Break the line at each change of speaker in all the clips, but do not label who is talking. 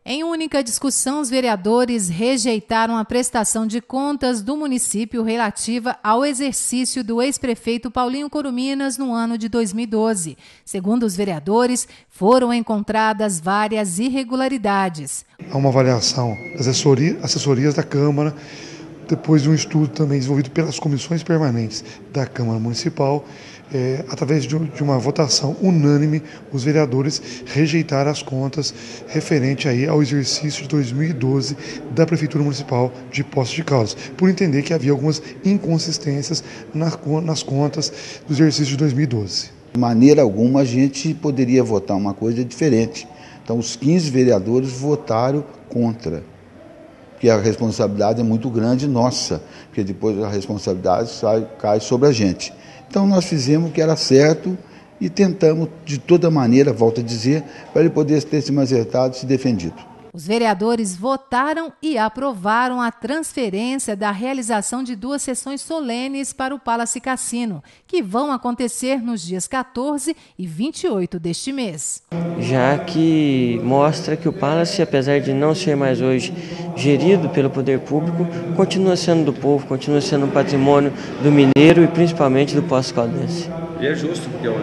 Em única discussão, os vereadores rejeitaram a prestação de contas do município relativa ao exercício do ex-prefeito Paulinho Coruminas no ano de 2012. Segundo os vereadores, foram encontradas várias irregularidades.
Há uma avaliação das assessorias da Câmara, depois de um estudo também desenvolvido pelas comissões permanentes da Câmara Municipal. Através de uma votação unânime, os vereadores rejeitaram as contas referente aí ao exercício de 2012 da Prefeitura Municipal de Poços de Caldas, por entender que havia algumas inconsistências nas contas do exercício de 2012.
De maneira alguma a gente poderia votar uma coisa diferente. Então os 15 vereadores votaram contra, porque a responsabilidade é muito grande nossa, porque depois a responsabilidade cai sobre a gente. Então nós fizemos o que era certo e tentamos de toda maneira, volto a dizer, para ele poder ter se acertado e se defendido.
Os vereadores votaram e aprovaram a transferência da realização de 2 sessões solenes para o Palace Cassino, que vão acontecer nos dias 14 e 28 deste mês.
Já que mostra que o Palace, apesar de não ser mais hoje gerido pelo poder público, continua sendo do povo, continua sendo um patrimônio do mineiro e principalmente do Poços Caldense.
E é justo, porque é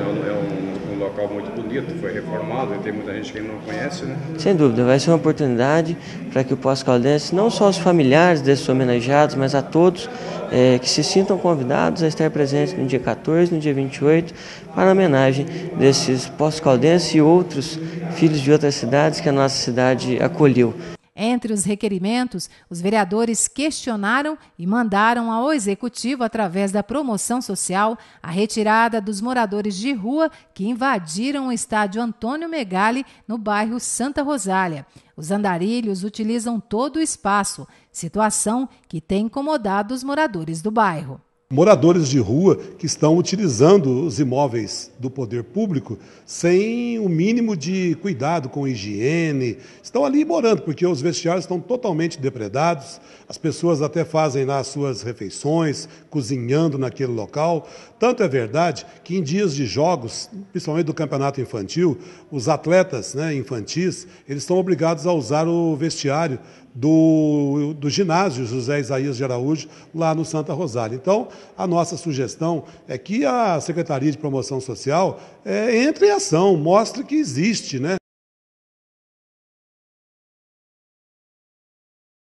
um local muito bonito, foi reformado e tem muita gente que não conhece, né?
Sem dúvida, vai ser uma oportunidade para que o Poços Caldense, não só os familiares desses homenageados, mas a todos que se sintam convidados a estar presentes no dia 14, no dia 28, para a homenagem desses Poços Caldense e outros filhos de outras cidades que a nossa cidade acolheu.
Entre os requerimentos, os vereadores questionaram e mandaram ao Executivo, através da promoção social, a retirada dos moradores de rua que invadiram o estádio Antônio Megali, no bairro Santa Rosália. Os andarilhos utilizam todo o espaço, situação que tem incomodado os moradores do bairro.
Moradores de rua que estão utilizando os imóveis do poder público sem o mínimo de cuidado com higiene, estão ali morando, porque os vestiários estão totalmente depredados, as pessoas até fazem lá as suas refeições, cozinhando naquele local. Tanto é verdade que em dias de jogos, principalmente do campeonato infantil, os atletas infantis, eles estão obrigados a usar o vestiário do ginásio José Isaías de Araújo, lá no Santa Rosália. Então, a nossa sugestão é que a Secretaria de Promoção Social entre em ação, mostre que existe,